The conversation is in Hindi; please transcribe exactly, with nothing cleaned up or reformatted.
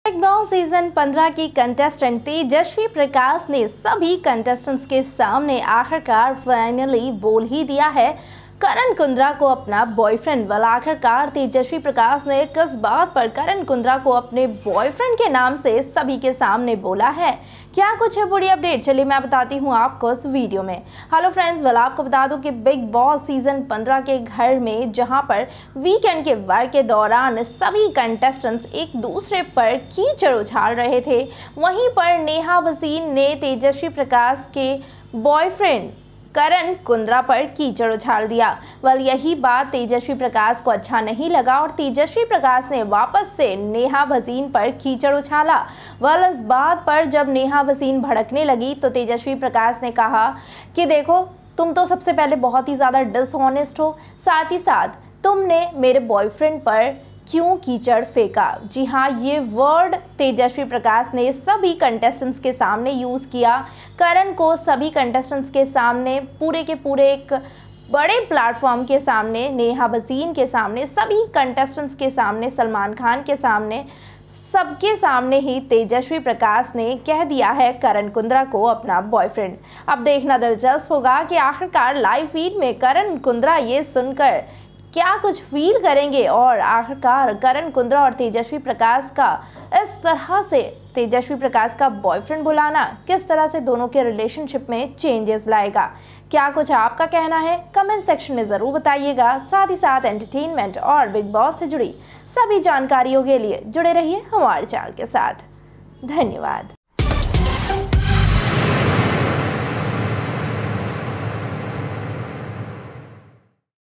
बिग बॉस सीजन पंद्रह की कंटेस्टेंट तेजस्वी प्रकाश ने सभी कंटेस्टेंट्स के सामने आखिरकार फाइनली बोल ही दिया है करण कुंद्रा को अपना बॉयफ्रेंड। वाला आखिरकार तेजस्वी प्रकाश ने किस बात पर करण कुंद्रा को अपने बॉयफ्रेंड के नाम से सभी के सामने बोला है, क्या कुछ है पूरी अपडेट, चलिए मैं बताती हूँ आपको इस वीडियो में। हेलो फ्रेंड्स, वाला आपको बता दूं कि बिग बॉस सीजन पंद्रह के घर में जहां पर वीकेंड के वर्क के दौरान सभी कंटेस्टेंट्स एक दूसरे पर कीचड़ उछाल रहे थे, वहीं पर नेहा वसीम ने तेजस्वी प्रकाश के बॉयफ्रेंड करण कुंद्रा पर कीचड़ उछाल दिया। वल यही बात तेजस्वी प्रकाश को अच्छा नहीं लगा और तेजस्वी प्रकाश ने वापस से नेहा वसीम पर कीचड़ उछाला। वल इस बात पर जब नेहा वसीम भड़कने लगी तो तेजस्वी प्रकाश ने कहा कि देखो, तुम तो सबसे पहले बहुत ही ज़्यादा डिसऑनेस्ट हो, साथ ही साथ तुमने मेरे बॉयफ्रेंड पर क्यों कीचड़ फेंका। जी हाँ, ये वर्ड तेजस्वी प्रकाश ने सभी कंटेस्टेंट्स के सामने यूज़ किया। करण को सभी कंटेस्टेंट्स के सामने, पूरे के पूरे एक बड़े प्लेटफॉर्म के सामने, नेहा वसीम के सामने, सभी कंटेस्टेंट्स के सामने, सलमान खान के सामने, सबके सामने ही तेजस्वी प्रकाश ने कह दिया है करण कुंद्रा को अपना बॉयफ्रेंड। अब देखना दिलचस्प होगा कि आखिरकार लाइव फीड में करण कुंद्रा ये सुनकर क्या कुछ फील करेंगे और आखिरकार करण कुंद्रा और तेजस्वी प्रकाश का इस तरह से तेजस्वी प्रकाश का बॉयफ्रेंड बुलाना किस तरह से दोनों के रिलेशनशिप में चेंजेस लाएगा। क्या कुछ आपका कहना है कमेंट सेक्शन में ज़रूर बताइएगा। साथ ही साथ एंटरटेनमेंट और बिग बॉस से जुड़ी सभी जानकारियों के लिए जुड़े रहिए हमारे चैनल के साथ। धन्यवाद।